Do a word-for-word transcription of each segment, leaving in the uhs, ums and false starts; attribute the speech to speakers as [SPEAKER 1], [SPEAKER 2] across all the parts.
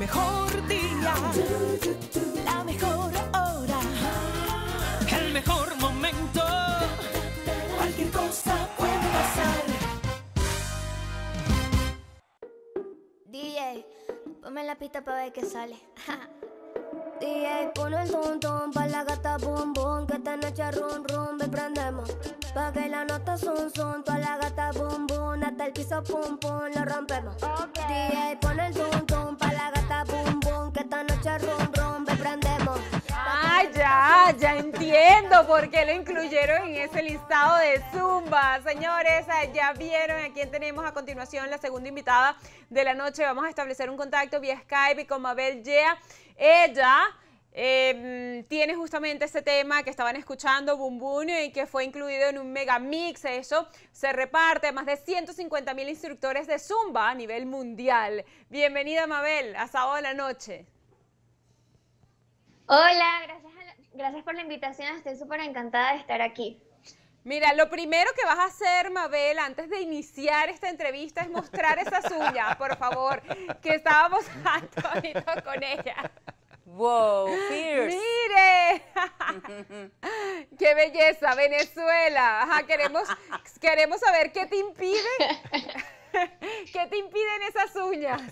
[SPEAKER 1] mejor día, la mejor hora, el mejor momento. Cualquier cosa puede pasar.
[SPEAKER 2] D J, ponme la pista pa' ver qué sale. D J, pon el ton ton pa' la gata boom boom, que esta noche rum rum me prendemos. Pa' que la nota son son, toda la gata boom boom, hasta el piso pum pum lo rompemos. Okay. D J, pon el ton ton pa' la gata boom boom, que esta noche rum rum me prendemos.
[SPEAKER 3] Ah, ya, ya entiendo por qué lo incluyeron en ese listado de Zumba. Señores, ya vieron a quién tenemos a continuación, la segunda invitada de la noche. Vamos a establecer un contacto vía Skype con Mabel Yea. Ella eh, tiene justamente ese tema que estaban escuchando, Boom Boom, y que fue incluido en un mega mix. Eso se reparte a más de ciento cincuenta mil instructores de Zumba a nivel mundial. Bienvenida, Mabel, a Sábado de la Noche.
[SPEAKER 4] Hola, gracias, a la, gracias por la invitación, estoy súper encantada de estar aquí.
[SPEAKER 3] Mira, lo primero que vas a hacer, Mabel, antes de iniciar esta entrevista es mostrar esas uñas, por favor, que estábamos atónitos con ella.
[SPEAKER 5] ¡Wow! Fierce.
[SPEAKER 3] ¡Mire! ¡Qué belleza! Venezuela. Ajá, queremos, queremos saber qué te impide, qué te impiden esas uñas.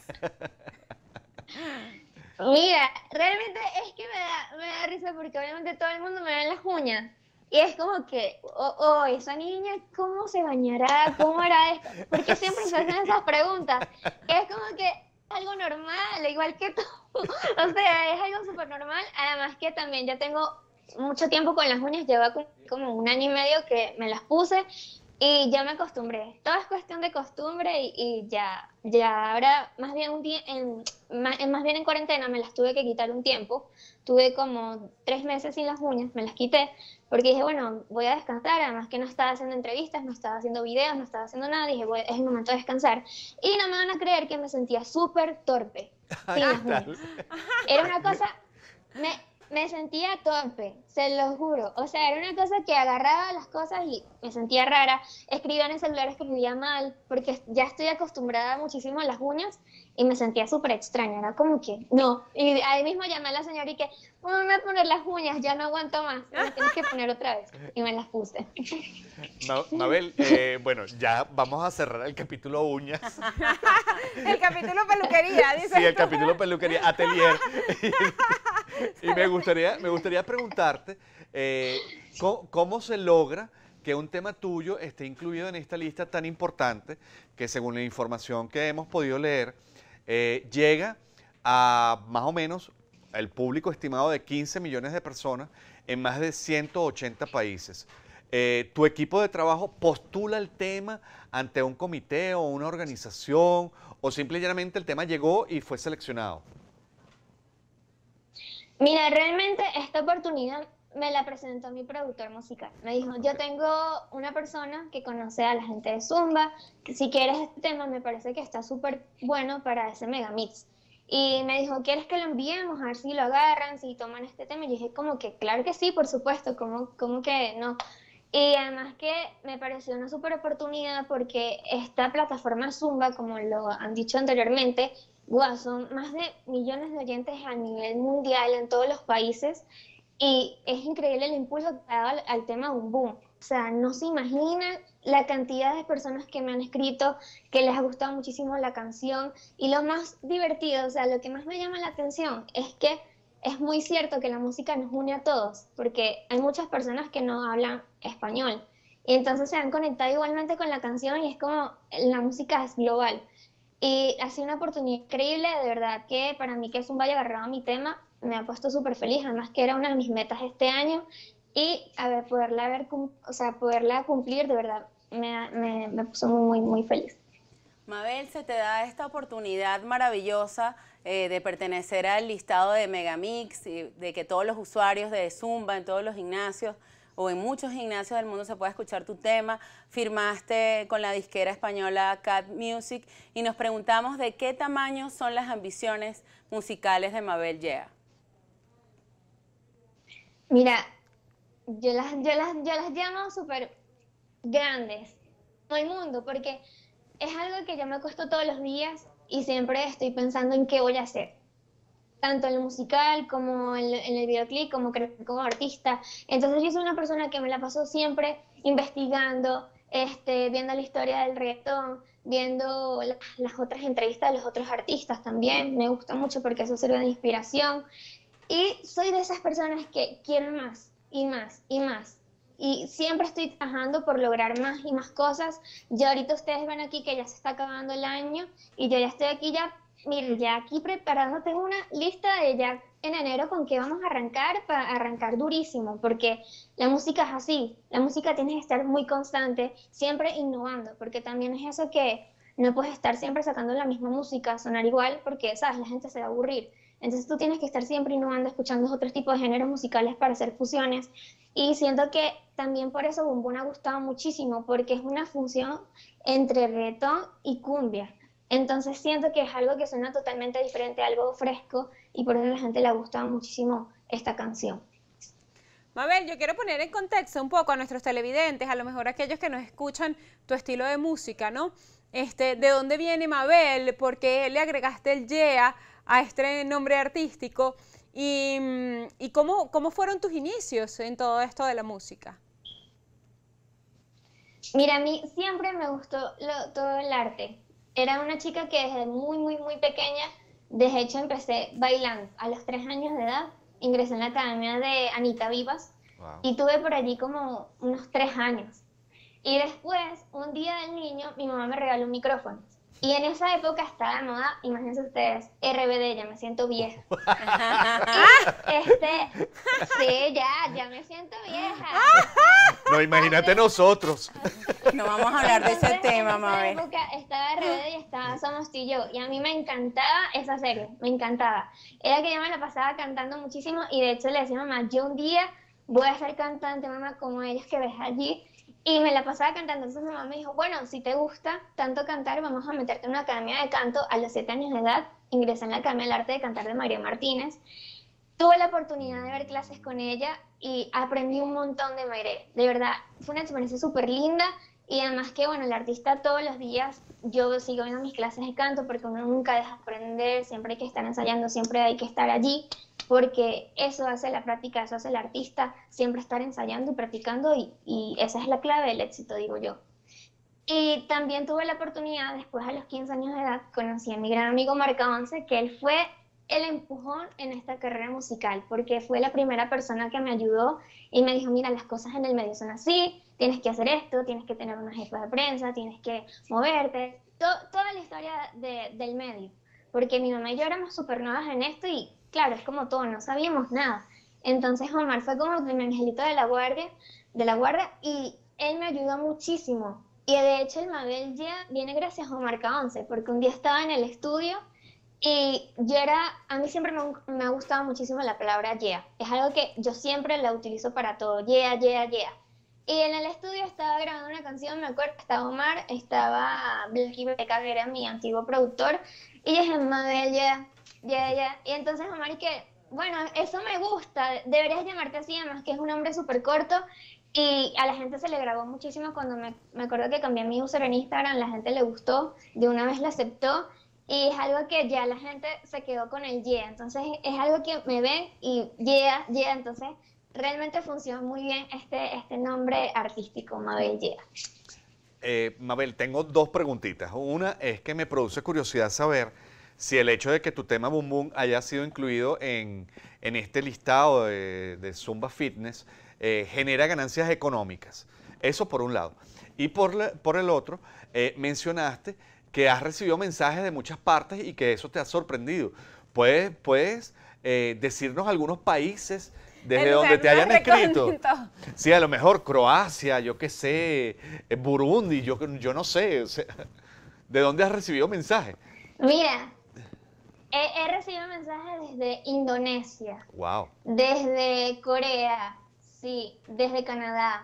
[SPEAKER 4] Mira, realmente es que me da, me da risa porque obviamente todo el mundo me ve en las uñas. Y es como que, oh, oh, esa niña, ¿cómo se bañará? ¿Cómo hará esto? Porque siempre se hacen esas preguntas. Es como que algo normal, igual que tú. O sea, es algo súper normal. Además que también ya tengo mucho tiempo con las uñas, llevo como un año y medio que me las puse y ya me acostumbré. Todo es cuestión de costumbre y, y ya, ya ahora más bien, un día, en, más, más bien en cuarentena me las tuve que quitar un tiempo. Tuve como tres meses sin las uñas, me las quité porque dije, bueno, voy a descansar. Además que no estaba haciendo entrevistas, no estaba haciendo videos, no estaba haciendo nada. Dije, bueno, es el momento de descansar. Y no me van a creer que me sentía súper torpe sin las uñas. Era una cosa... Me, Me sentía torpe, se lo juro. O sea, era una cosa que agarraba las cosas y me sentía rara. Escribía en el celular, escribía mal, porque ya estoy acostumbrada muchísimo a las uñas y me sentía súper extraña. Era como que, no. Y ahí mismo llamé a la señora y que, póngame a poner las uñas, ya no aguanto más. Me tienes que poner otra vez. Y me las puse.
[SPEAKER 6] Ma Mabel, eh, bueno, ya vamos a cerrar el capítulo uñas.
[SPEAKER 3] El capítulo peluquería, dice.
[SPEAKER 6] Sí, el capítulo peluquería, atelier. Y me gustaría, me gustaría preguntarte, eh, ¿cómo, ¿cómo se logra que un tema tuyo esté incluido en esta lista tan importante que, según la información que hemos podido leer, eh, llega a más o menos el público estimado de quince millones de personas en más de ciento ochenta países? Eh, ¿Tu equipo de trabajo postula el tema ante un comité o una organización o simplemente el tema llegó y fue seleccionado?
[SPEAKER 4] Mira, realmente esta oportunidad me la presentó mi productor musical. Me dijo, yo tengo una persona que conoce a la gente de Zumba, que si quieres este tema me parece que está súper bueno para ese megamix. Y me dijo, ¿quieres que lo enviemos? A ver si lo agarran, si toman este tema. Y yo dije como que, claro que sí, por supuesto, como, como que no. Y además que me pareció una súper oportunidad porque esta plataforma Zumba, como lo han dicho anteriormente, wow, son más de millones de oyentes a nivel mundial en todos los países y es increíble el impulso que ha dado al, al tema Boom Boom. O sea, no se imagina la cantidad de personas que me han escrito, que les ha gustado muchísimo la canción y lo más divertido, o sea, lo que más me llama la atención es que es muy cierto que la música nos une a todos, porque hay muchas personas que no hablan español y entonces se han conectado igualmente con la canción y es como la música es global. Y ha sido una oportunidad increíble, de verdad que para mí que es un valle agarrado a mi tema, me ha puesto súper feliz, además que era una de mis metas este año y a ver, poderla, ver, o sea, poderla cumplir, de verdad, me, me, me puso muy, muy, muy feliz.
[SPEAKER 5] Mabel, se te da esta oportunidad maravillosa eh, de pertenecer al listado de Megamix, y de que todos los usuarios de Zumba, en todos los gimnasios, o en muchos gimnasios del mundo se puede escuchar tu tema. Firmaste con la disquera española Cat Music y nos preguntamos de qué tamaño son las ambiciones musicales de Mabel Yea.
[SPEAKER 4] Mira, yo las, yo las, yo las llamo súper grandes, todo el mundo, porque es algo que yo me acuesto todos los días y siempre estoy pensando en qué voy a hacer. tanto en el musical como en, en el videoclip, como crecer como artista. Entonces yo soy una persona que me la paso siempre investigando, este, viendo la historia del reggaetón, viendo la, las otras entrevistas de los otros artistas también. Me gusta mucho porque eso sirve de inspiración. Y soy de esas personas que quieren más y más y más. Y siempre estoy trabajando por lograr más y más cosas. Ya ahorita ustedes ven aquí que ya se está acabando el año y yo ya estoy aquí ya, miren, ya aquí preparándote una lista de ya en enero con qué vamos a arrancar, para arrancar durísimo, porque la música es así, la música tiene que estar muy constante, siempre innovando, porque también es eso que no puedes estar siempre sacando la misma música, sonar igual, porque, sabes, la gente se va a aburrir. Entonces tú tienes que estar siempre innovando, escuchando otros tipos de géneros musicales para hacer fusiones. Y siento que también por eso Bum Bum ha gustado muchísimo, porque es una fusión entre reggaetón y cumbia. Entonces siento que es algo que suena totalmente diferente, algo fresco, y por eso a la gente le ha gustado muchísimo esta canción.
[SPEAKER 3] Mabel, yo quiero poner en contexto un poco a nuestros televidentes, a lo mejor aquellos que nos escuchan tu estilo de música, ¿no? Este, ¿de dónde viene Mabel? ¿Por qué le agregaste el Yeah a este nombre artístico? ¿Y, y cómo, cómo fueron tus inicios en todo esto de la música?
[SPEAKER 4] Mira, a mí siempre me gustó lo, todo el arte. Era una chica que desde muy, muy, muy pequeña, de hecho empecé bailando. A los tres años de edad ingresé en la academia de Anita Vivas. Wow. Y tuve por allí como unos tres años. Y después, un día del niño, mi mamá me regaló un micrófono. Y en esa época estaba de moda, imagínense ustedes, R B D, ya me siento vieja. este, sí, ya, ya me siento vieja.
[SPEAKER 6] No, imagínate nosotros.
[SPEAKER 5] No vamos a hablar de ese
[SPEAKER 4] Entonces,
[SPEAKER 5] tema,
[SPEAKER 4] en esa
[SPEAKER 5] Mabel.
[SPEAKER 4] época estaba R B D y estaba Somos tú y yo. Y a mí me encantaba esa serie, me encantaba. Era que yo me la pasaba cantando muchísimo y de hecho le decía a mamá, yo un día voy a ser cantante, mamá, como ellos que ves allí. Y me la pasaba cantando, entonces mi mamá me dijo, bueno, si te gusta tanto cantar, vamos a meterte en una academia de canto. A los siete años de edad ingresé en la Academia del Arte de Cantar de María Martínez. Tuve la oportunidad de ver clases con ella y aprendí un montón de Mayre. De verdad, fue una experiencia súper linda y además que, bueno, el artista todos los días, yo sigo viendo mis clases de canto porque uno nunca deja de aprender, siempre hay que estar ensayando, siempre hay que estar allí. Porque eso hace la práctica, eso hace el artista, siempre estar ensayando y practicando y, y esa es la clave del éxito, digo yo. Y también tuve la oportunidad, después a los quince años de edad, conocí a mi gran amigo Marca Once, que él fue el empujón en esta carrera musical, porque fue la primera persona que me ayudó y me dijo, mira, las cosas en el medio son así, tienes que hacer esto, tienes que tener una jefa de prensa, tienes que moverte, to toda la historia de, del medio, porque mi mamá y yo éramos súper nuevas en esto y claro, es como todo, no sabíamos nada. Entonces Omar fue como mi angelito de la guardia, de la guardia y él me ayudó muchísimo. Y de hecho el Mabel Yeah viene gracias a Omar Once, porque un día estaba en el estudio y yo era, a mí siempre me, me ha gustado muchísimo la palabra yeah. Es algo que yo siempre la utilizo para todo, yeah, yeah, yeah. Y en el estudio estaba grabando una canción, me acuerdo que estaba Omar, estaba Blacky Beca, que era mi antiguo productor, y yo dije, Mabel Yeah. Ya, ya. Y entonces Omar, y que, bueno, eso me gusta, deberías llamarte así, además que es un nombre súper corto. Y a la gente se le grabó muchísimo cuando me, me acuerdo que cambié mi user en Instagram, la gente le gustó, de una vez la aceptó. Y es algo que ya la gente se quedó con el yeah. Entonces es algo que me ven y yeah, yeah. Entonces realmente funciona muy bien este, este nombre artístico, Mabel Yeah.
[SPEAKER 6] Eh, Mabel, tengo dos preguntitas. Una es que me produce curiosidad saber si el hecho de que tu tema Bum Bum haya sido incluido en, en este listado de, de Zumba Fitness eh, genera ganancias económicas. Eso por un lado. Y por, la, por el otro, eh, mencionaste que has recibido mensajes de muchas partes y que eso te ha sorprendido. ¿Puedes, puedes eh, decirnos algunos países desde donde te hayan escrito? Sí, a lo mejor Croacia, yo qué sé, Burundi, yo, yo no sé. O sea, ¿de dónde has recibido mensajes?
[SPEAKER 4] Mira, He, he recibido mensajes desde Indonesia,
[SPEAKER 6] wow.
[SPEAKER 4] Desde Corea, sí, desde Canadá.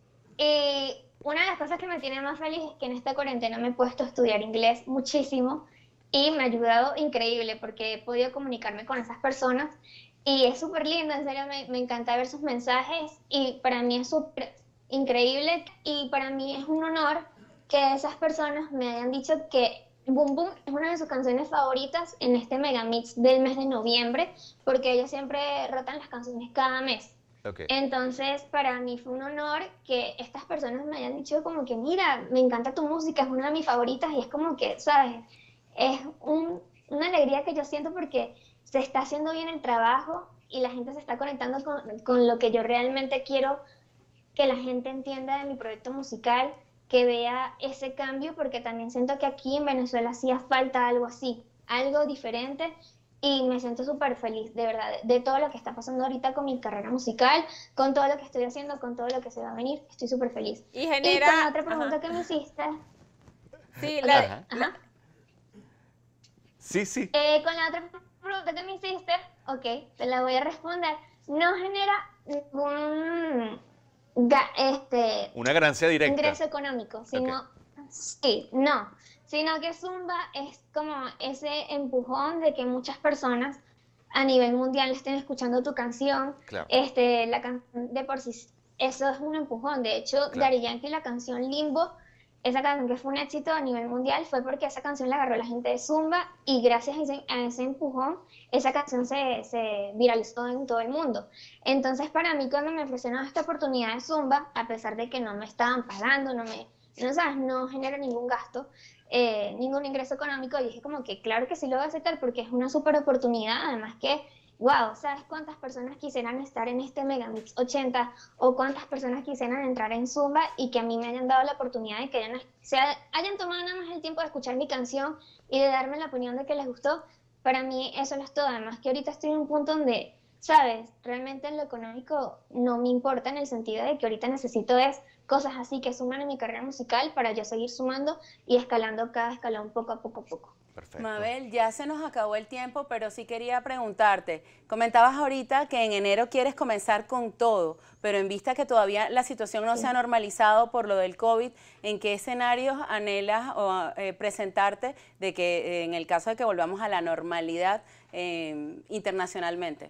[SPEAKER 4] Y una de las cosas que me tiene más feliz es que en esta cuarentena me he puesto a estudiar inglés muchísimo y me ha ayudado increíble porque he podido comunicarme con esas personas y es súper lindo, en serio me, me encanta ver sus mensajes y para mí es súper increíble y para mí es un honor que esas personas me hayan dicho que Boom Boom es una de sus canciones favoritas en este megamix del mes de noviembre, porque ellos siempre rotan las canciones cada mes.
[SPEAKER 6] Okay.
[SPEAKER 4] Entonces, para mí fue un honor que estas personas me hayan dicho como que, mira, me encanta tu música, es una de mis favoritas, y es como que, ¿sabes? Es un, una alegría que yo siento porque se está haciendo bien el trabajo y la gente se está conectando con, con lo que yo realmente quiero que la gente entienda de mi proyecto musical, que vea ese cambio, porque también siento que aquí en Venezuela hacía falta algo así, algo diferente, y me siento súper feliz, de verdad, de, de todo lo que está pasando ahorita con mi carrera musical, con todo lo que estoy haciendo, con todo lo que se va a venir, estoy súper feliz.
[SPEAKER 3] Y genera...
[SPEAKER 4] Y con la otra pregunta
[SPEAKER 3] Ajá.
[SPEAKER 4] que me hiciste...
[SPEAKER 3] Sí,
[SPEAKER 4] Ok,
[SPEAKER 3] la...
[SPEAKER 6] Ajá.
[SPEAKER 4] ajá.
[SPEAKER 6] Sí, sí.
[SPEAKER 4] Eh, con la otra pregunta que me hiciste, ok, te la voy a responder. No genera ningún ga- este,
[SPEAKER 6] Una ganancia directa.
[SPEAKER 4] ingreso económico, sino, sí, no, sino que Zumba es como ese empujón de que muchas personas a nivel mundial estén escuchando tu canción,
[SPEAKER 6] Claro.
[SPEAKER 4] este, la canción de por sí, eso es un empujón. De hecho,
[SPEAKER 6] Claro.
[SPEAKER 4] Daddy Yankee, la canción Limbo, esa canción que fue un éxito a nivel mundial, fue porque esa canción la agarró la gente de Zumba, y gracias a ese, a ese empujón, esa canción se, se viralizó en todo el mundo. Entonces, para mí, cuando me ofrecieron esta oportunidad de Zumba, a pesar de que no me estaban pagando, no me, no sabes, no genera ningún gasto, eh, ningún ingreso económico, y dije como que claro que sí lo voy a aceptar porque es una súper oportunidad, además que wow, ¿sabes cuántas personas quisieran estar en este Megamix ochenta, o cuántas personas quisieran entrar en Zumba y que a mí me hayan dado la oportunidad de que hayan, se hayan tomado nada más el tiempo de escuchar mi canción y de darme la opinión de que les gustó? Para mí eso lo es todo, además que ahorita estoy en un punto donde, ¿sabes? Realmente lo económico no me importa, en el sentido de que ahorita necesito es cosas así que suman en mi carrera musical para yo seguir sumando y escalando cada escalón poco a poco a poco.
[SPEAKER 6] Perfecto.
[SPEAKER 5] Mabel, ya se nos acabó el tiempo, pero sí quería preguntarte. Comentabas ahorita que en enero quieres comenzar con todo, pero en vista que todavía la situación no se ha normalizado por lo del COVID, ¿en qué escenarios anhelas o, eh, presentarte de que eh, en el caso de que volvamos a la normalidad eh, internacionalmente?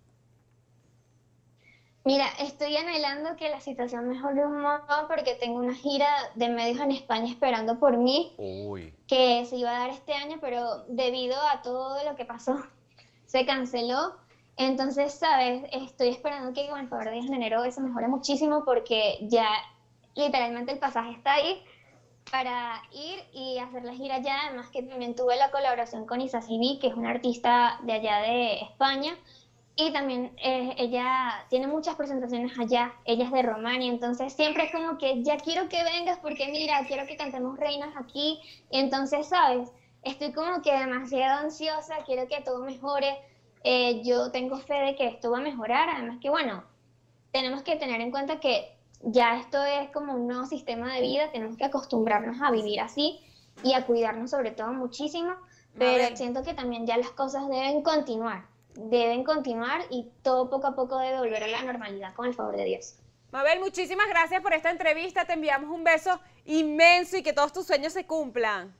[SPEAKER 4] Mira, estoy anhelando que la situación mejore un montón porque tengo una gira de medios en España esperando por mí,
[SPEAKER 6] Uy.
[SPEAKER 4] que se iba a dar este año, pero debido a todo lo que pasó, se canceló. Entonces, ¿sabes? Estoy esperando que con el favor de Dios en enero eso mejore muchísimo, porque ya literalmente el pasaje está ahí para ir y hacer la gira allá. Además que también tuve la colaboración con Isa Civi, que es una artista de allá de España. Y también eh, ella tiene muchas presentaciones allá, ella es de Romania, entonces siempre es como que ya quiero que vengas porque mira, quiero que cantemos Reinas aquí. Y entonces, ¿sabes? Estoy como que demasiado ansiosa, quiero que todo mejore. Eh, yo tengo fe de que esto va a mejorar, además que bueno, tenemos que tener en cuenta que ya esto es como un nuevo sistema de vida, tenemos que acostumbrarnos a vivir así y a cuidarnos sobre todo muchísimo, pero
[SPEAKER 3] Mabel.
[SPEAKER 4] siento que también ya las cosas deben continuar. Deben continuar y todo poco a poco debe volver a la normalidad con el favor de Dios.
[SPEAKER 3] Mabel, muchísimas gracias por esta entrevista, te enviamos un beso inmenso y que todos tus sueños se cumplan.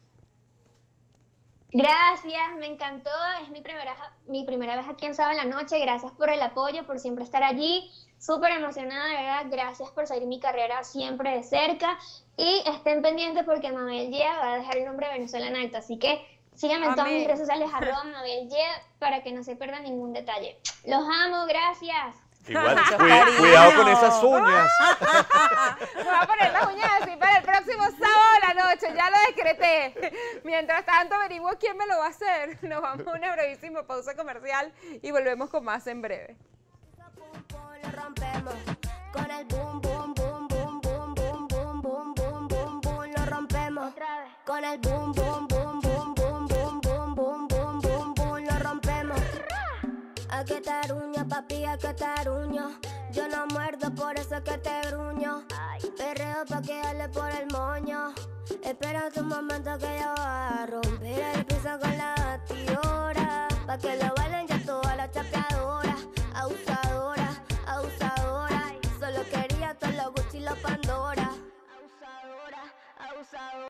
[SPEAKER 4] Gracias, me encantó, es mi primera, mi primera vez aquí en Sábado en la Noche, gracias por el apoyo, por siempre estar allí, súper emocionada, de verdad, gracias por seguir mi carrera siempre de cerca, y estén pendientes porque Mabel Yea va a dejar el nombre de Venezuela en alto, así que síganme en todas mis
[SPEAKER 3] Amén.
[SPEAKER 4] redes sociales, arroba Mabel Yea, para que no se pierdan ningún detalle. Los amo, gracias.
[SPEAKER 6] Igual,
[SPEAKER 5] Mucho
[SPEAKER 6] cuida-
[SPEAKER 5] cariño.
[SPEAKER 6] cuidado con esas uñas.
[SPEAKER 3] Me voy a poner las uñas así para el próximo sábado a la noche, ya lo decreté. Mientras tanto, averiguo quién me lo va a hacer. Nos vamos a una brevísima pausa comercial y volvemos con más en breve.
[SPEAKER 2] Lo rompemos con el boom boom boom boom boom boom boom boom boom boom boom, lo rompemos otra vez con el boom boom boom boom boom boom boom boom boom boom boom, lo rompemos. A que taruño, papi, a que taruño. Yo no muerdo, por eso que te gruño. Perreo pa' que dale por el moño. Espera un momento que yo voy a romper el piso con la batidora, pa' que lo bailen ya todas las chapeadoras. Abusadora, abusadora. Solo quería todos los Gucci y los Pandora. Abusadora, abusadora.